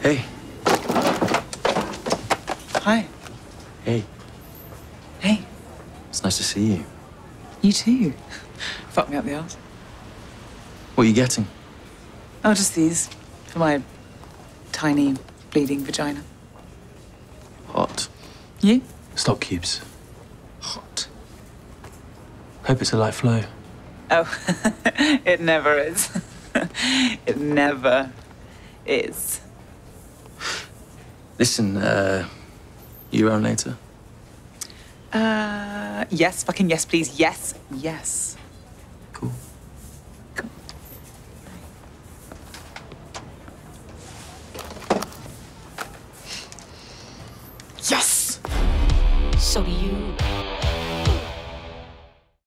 Hey. Hi. Hey. Hey. It's nice to see you. You too. Fuck me up the arse. What are you getting? Oh, just these. For my tiny, bleeding vagina. Hot. You? Stock cubes. Hot. Hope it's a light flow. Oh, it never is. It never is. Listen, you around later? Yes, fucking yes, please. Yes, yes. Cool. Cool. Yes! So do you